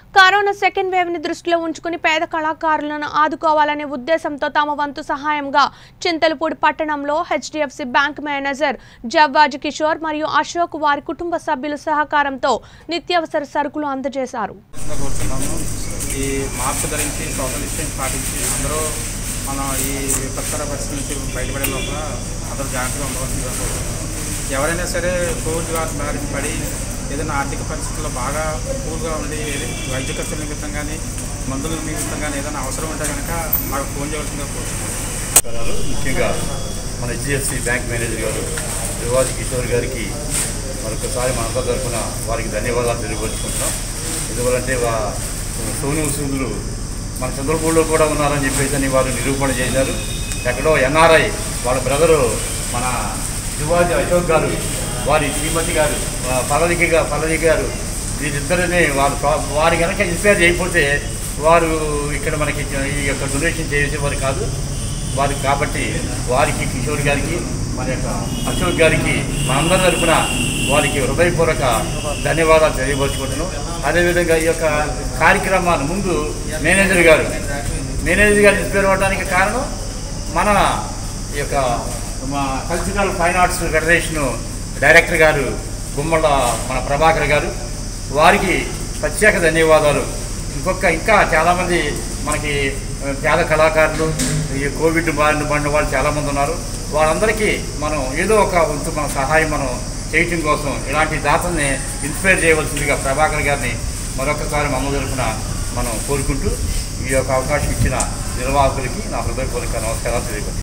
Corona second wave ని దృష్టిలో ఉంచుకుని పేద కళాకారులను ఆదుకోవాలనే ఉద్దేశంతో తమ వంతు సహాయంగా చింతలపూడి పట్టణంలో HDFC bank manager Javvaji Kishore మరియు అశోక్ వారి కుటుంబ సభ్యుల సహకారంతో నిత్యావసర సరుకులు అందజేశారు. ఈ మాస్క్ ధరించి సోషల్ డిస్టెన్స్ పాటించి అందరూ మనం ఈ విపత్కర పరిస్థితి నుంచి బయటపడే లోపల అందరూ జాగ్రత్తగా ఉండవలసిందిగా కోరుతున్నాం. ఎవరైనా సరే కోవిడ్ బారిన పడి ఏదైనా ఆర్థిక పరిస్థితుల్లో బాగా కూల్గా ఉండి వైద్య ఖర్చుల నిమిత్తం కానీ మందుల నిమిత్తం కానీ ఏదైనా అవసరం ఉంటే కనుక మాకు ఫోన్ చేయవలసిందిగా కోరుతున్నాం. ముఖ్యంగా మన హెచ్డిఎఫ్సి బ్యాంక్ మేనేజర్ గారు జవ్వాజీ కిషోర్ గారికి మరొకసారి మనంతా తరఫున వారికి ధన్యవాదాలు తెలియపరుచుకుంటున్నాం. ఎందువల్లంటే సోను సూదులు మన చంద్రపూడిలో కూడా ఉన్నారని చెప్పేసి వారు నిరూపణ చేశారు. ఎక్కడో ఎన్ఆర్ఐ వాళ్ళ బ్రదరు మన జవ్వాజీ అశోక్ గారు వారి శ్రీమతి గారు పల్లవి గారు వీరిద్దరిని వారి కనుక ఇన్స్పైర్ చేయకపోతే వారు ఇక్కడ మనకి ఈ యొక్క డొనేషన్ చేసేవారు కాదు వారు. కాబట్టి వారికి కిషోర్ గారికి మన యొక్క అశోక్ గారికి మనందరి తరఫున వారికి హృదయపూర్వక ధన్యవాదాలు తెలియపరుచుకుంటున్నాం. అదేవిధంగా ఈ యొక్క కార్యక్రమాన్ని ముందు మేనేజర్ గారు ఇన్స్పైర్ అవ్వడానికి కారణం మన ఈ యొక్క cultural fine arts federation director గారు గుమ్మళ్ళ మన ప్రభాకర్ గారు, వారికి ప్రత్యేక ధన్యవాదాలు. ఇంకా చాలామంది మనకి పేద కళాకారులు ఈ కోవిడ్ బారిన పడిన వాళ్ళు చాలామంది ఉన్నారు. వాళ్ళందరికీ మనం ఏదో ఒక వంతు మన సహాయం మనం చేయటం కోసం ఇలాంటి దాతల్ని ఇన్స్పైర్ చేయవలసిందిగా ప్రభాకర్ గారిని మరొకసారి మమ్మ తరఫున మనం కోరుకుంటూ ఈ యొక్క అవకాశం ఇచ్చిన నిర్వాహకులకి నా హృదయపూర్వక నమస్కారాలు తెలియజేస్తాను.